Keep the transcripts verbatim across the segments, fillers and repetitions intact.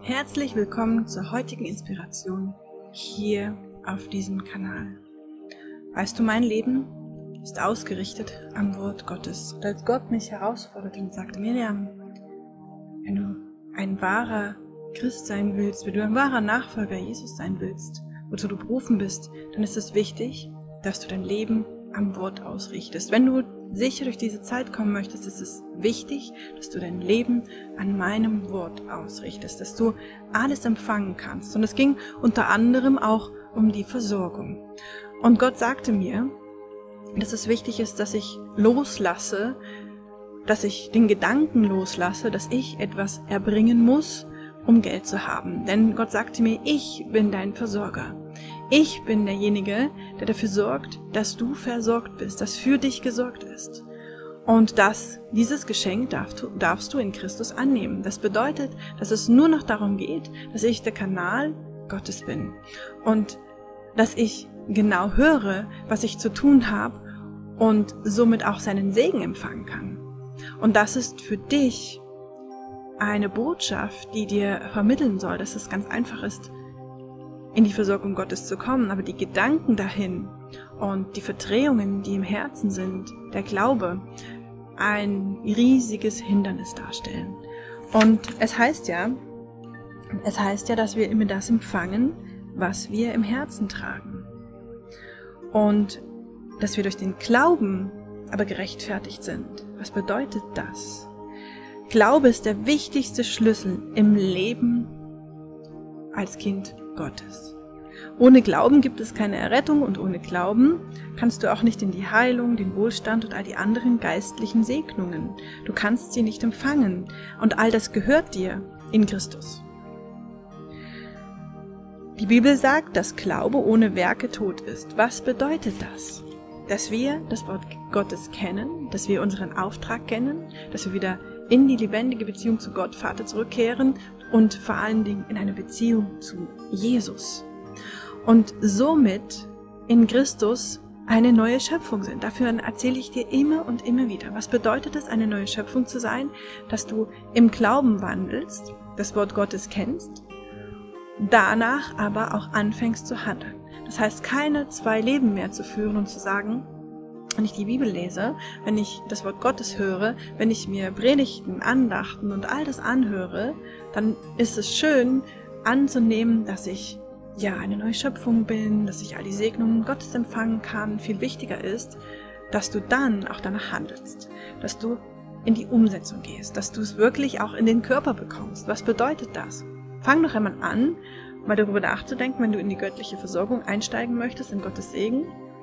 Herzlich willkommen zur heutigen Inspiration hier auf diesem Kanal. Weißt du, mein Leben ist ausgerichtet am Wort Gottes. Und als Gott mich herausforderte und sagte, Miriam, wenn du ein wahrer Christ sein willst, wenn du ein wahrer Nachfolger Jesus sein willst, wozu du berufen bist, dann ist es wichtig, dass du dein Leben am Wort ausrichtest. Wenn du sicher durch diese Zeit kommen möchtest, ist es wichtig, dass du dein Leben an meinem Wort ausrichtest, dass du alles empfangen kannst. Und es ging unter anderem auch um die Versorgung. Und Gott sagte mir, dass es wichtig ist, dass ich loslasse, dass ich den Gedanken loslasse, dass ich etwas erbringen muss, um Geld zu haben. Denn Gott sagte mir, ich bin dein Versorger. Ich bin derjenige, der dafür sorgt, dass du versorgt bist, dass für dich gesorgt ist. Und dass dieses Geschenk darfst du, darfst du in Christus annehmen. Das bedeutet, dass es nur noch darum geht, dass ich der Kanal Gottes bin. Und dass ich genau höre, was ich zu tun habe und somit auch seinen Segen empfangen kann. Und das ist für dich eine Botschaft, die dir vermitteln soll, dass es ganz einfach ist, in die Versorgung Gottes zu kommen, aber die Gedanken dahin und die Verdrehungen, die im Herzen sind, der Glaube, ein riesiges Hindernis darstellen. Und es heißt ja, es heißt ja, dass wir immer das empfangen, was wir im Herzen tragen. Und dass wir durch den Glauben aber gerechtfertigt sind. Was bedeutet das? Glaube ist der wichtigste Schlüssel im Leben als Kind Gottes. Ohne Glauben gibt es keine Errettung und ohne Glauben kannst du auch nicht in die Heilung, den Wohlstand und all die anderen geistlichen Segnungen. Du kannst sie nicht empfangen und all das gehört dir in Christus. Die Bibel sagt, dass Glaube ohne Werke tot ist. Was bedeutet das? Dass wir das Wort Gottes kennen, dass wir unseren Auftrag kennen, dass wir wieder in die lebendige Beziehung zu Gott, Vater, zurückkehren und vor allen Dingen in eine Beziehung zu Jesus. Und somit in Christus eine neue Schöpfung sind. Dafür erzähle ich dir immer und immer wieder. Was bedeutet es, eine neue Schöpfung zu sein? Dass du im Glauben wandelst, das Wort Gottes kennst, danach aber auch anfängst zu handeln. Das heißt, keine zwei Leben mehr zu führen und zu sagen, wenn ich die Bibel lese, wenn ich das Wort Gottes höre, wenn ich mir Predigten, Andachten und all das anhöre, dann ist es schön anzunehmen, dass ich ja eine neue Schöpfung bin, dass ich all die Segnungen Gottes empfangen kann. Viel wichtiger ist, dass du dann auch danach handelst, dass du in die Umsetzung gehst, dass du es wirklich auch in den Körper bekommst. Was bedeutet das? Fang doch einmal an, mal darüber nachzudenken, wenn du in die göttliche Versorgung einsteigen möchtest, in Gottes Segen,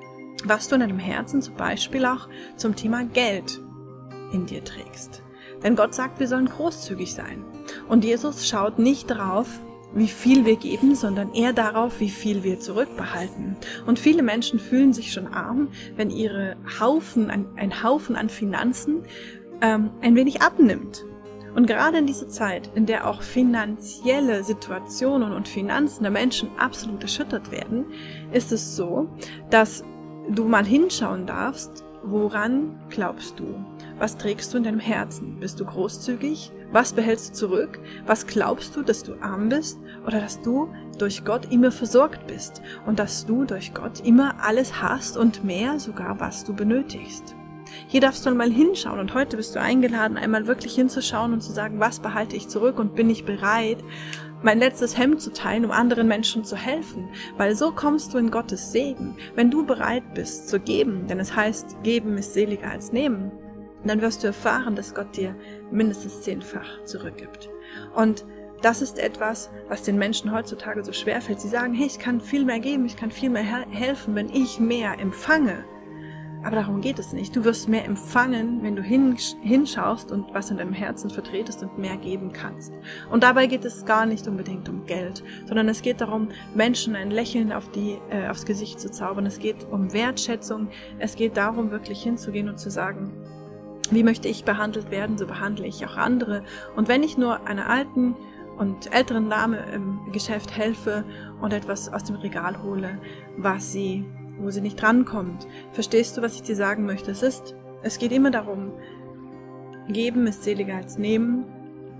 was du in deinem Herzen zum Beispiel auch zum Thema Geld in dir trägst. Denn Gott sagt, wir sollen großzügig sein. Und Jesus schaut nicht darauf, wie viel wir geben, sondern eher darauf, wie viel wir zurückbehalten. Und viele Menschen fühlen sich schon arm, wenn ihre Haufen, ein, ein Haufen an Finanzen ähm, ein wenig abnimmt. Und gerade in dieser Zeit, in der auch finanzielle Situationen und Finanzen der Menschen absolut erschüttert werden, ist es so, dass du mal hinschauen darfst, woran glaubst du? Was trägst du in deinem Herzen? Bist du großzügig? Was behältst du zurück? Was glaubst du, dass du arm bist? Oder dass du durch Gott immer versorgt bist? Und dass du durch Gott immer alles hast und mehr sogar, was du benötigst? Hier darfst du mal hinschauen und heute bist du eingeladen, einmal wirklich hinzuschauen und zu sagen, was behalte ich zurück und bin ich bereit, mein letztes Hemd zu teilen, um anderen Menschen zu helfen, weil so kommst du in Gottes Segen. Wenn du bereit bist zu geben, denn es heißt, geben ist seliger als nehmen, dann wirst du erfahren, dass Gott dir mindestens zehnfach zurückgibt. Und das ist etwas, was den Menschen heutzutage so schwerfällt. Sie sagen, hey, ich kann viel mehr geben, ich kann viel mehr helfen, wenn ich mehr empfange. Aber darum geht es nicht. Du wirst mehr empfangen, wenn du hinschaust und was in deinem Herzen vertretest und mehr geben kannst. Und dabei geht es gar nicht unbedingt um Geld, sondern es geht darum, Menschen ein Lächeln auf die, äh, aufs Gesicht zu zaubern. Es geht um Wertschätzung. Es geht darum, wirklich hinzugehen und zu sagen, wie möchte ich behandelt werden, so behandle ich auch andere. Und wenn ich nur einer alten und älteren Dame im Geschäft helfe und etwas aus dem Regal hole, was sie wo sie nicht rankommt. Verstehst du, was ich dir sagen möchte? Es ist, es geht immer darum, geben ist seliger als nehmen.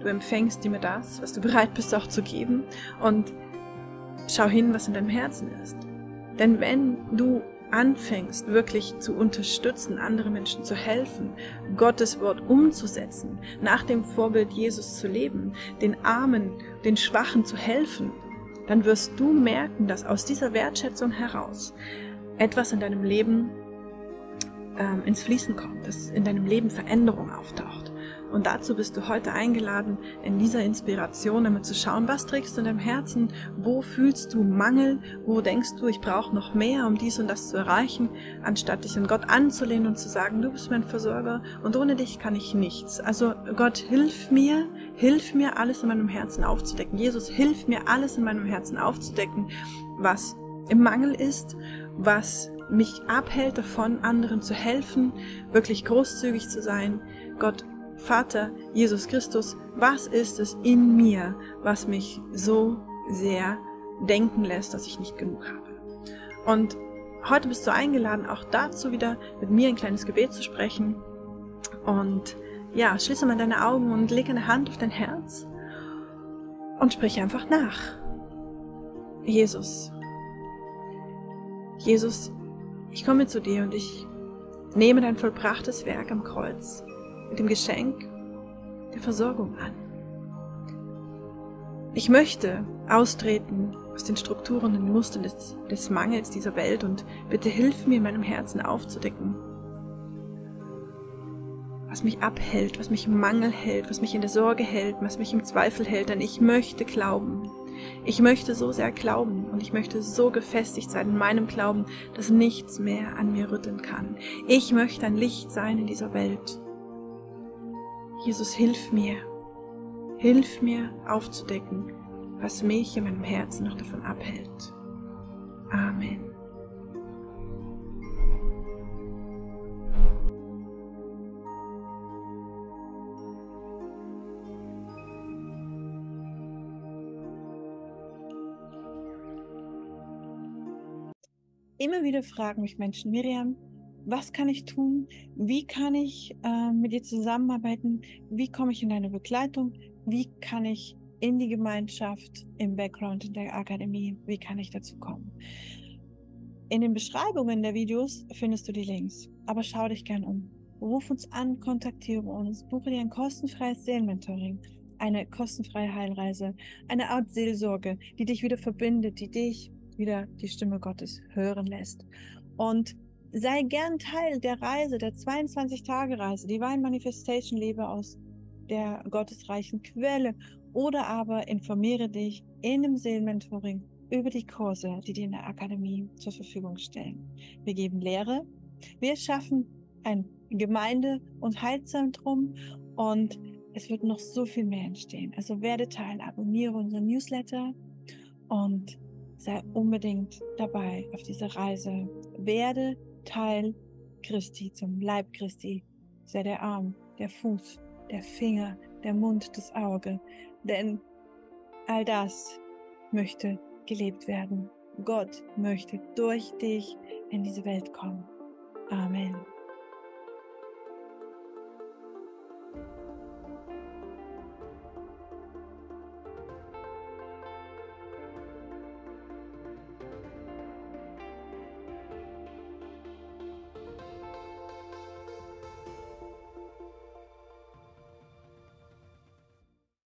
du empfängst immer das, was du bereit bist auch zu geben, und schau hin, was in deinem Herzen ist. Denn wenn du anfängst, wirklich zu unterstützen, anderen Menschen zu helfen, Gottes Wort umzusetzen, nach dem Vorbild Jesus zu leben, den Armen, den Schwachen zu helfen, dann wirst du merken, dass aus dieser Wertschätzung heraus etwas in deinem Leben ähm, ins Fließen kommt, dass in deinem Leben Veränderung auftaucht. Und dazu bist du heute eingeladen, in dieser Inspiration damit zu schauen, was trägst du in deinem Herzen, wo fühlst du Mangel, wo denkst du, ich brauche noch mehr, um dies und das zu erreichen, anstatt dich an Gott anzulehnen und zu sagen, du bist mein Versorger und ohne dich kann ich nichts. Also Gott, hilf mir, hilf mir, alles in meinem Herzen aufzudecken. Jesus, hilf mir, alles in meinem Herzen aufzudecken, was im Mangel ist, was mich abhält davon, anderen zu helfen, wirklich großzügig zu sein. Gott, Vater, Jesus Christus, was ist es in mir, was mich so sehr denken lässt, dass ich nicht genug habe? Und heute bist du eingeladen, auch dazu wieder mit mir ein kleines Gebet zu sprechen. Und ja, schließe mal deine Augen und lege eine Hand auf dein Herz und sprich einfach nach. Jesus, Jesus, ich komme zu dir und ich nehme dein vollbrachtes Werk am Kreuz mit dem Geschenk der Versorgung an. Ich möchte austreten aus den Strukturen und Mustern des, des Mangels dieser Welt und bitte hilf mir, in meinem Herzen aufzudecken, was mich abhält, was mich im Mangel hält, was mich in der Sorge hält, was mich im Zweifel hält, denn ich möchte glauben. Ich möchte so sehr glauben und ich möchte so gefestigt sein in meinem Glauben, dass nichts mehr an mir rütteln kann. Ich möchte ein Licht sein in dieser Welt. Jesus, hilf mir, hilf mir aufzudecken, was mich in meinem Herzen noch davon abhält. Amen. Immer wieder fragen mich Menschen, Miriam, was kann ich tun? Wie kann ich äh, mit dir zusammenarbeiten? Wie komme ich in deine Begleitung? Wie kann ich in die Gemeinschaft, im Background in der Akademie, wie kann ich dazu kommen? In den Beschreibungen der Videos findest du die Links, aber schau dich gern um. Ruf uns an, kontaktiere uns, buche dir ein kostenfreies Seelenmentoring, eine kostenfreie Heilreise, eine Art Seelsorge, die dich wieder verbindet, die dich wieder die Stimme Gottes hören lässt. Und sei gern Teil der Reise, der zweiundzwanzig-Tage-Reise, Divine Manifestation, lebe aus der gottesreichen Quelle, oder aber informiere dich in dem Seelenmentoring über die Kurse, die dir in der Akademie zur Verfügung stellen. Wir geben Lehre, wir schaffen ein Gemeinde- und Heilzentrum und es wird noch so viel mehr entstehen. Also werde Teil, abonniere unseren Newsletter und sei unbedingt dabei auf dieser Reise. Werde Teil Christi, zum Leib Christi. Sei der Arm, der Fuß, der Finger, der Mund, das Auge. Denn all das möchte gelebt werden. Gott möchte durch dich in diese Welt kommen. Amen.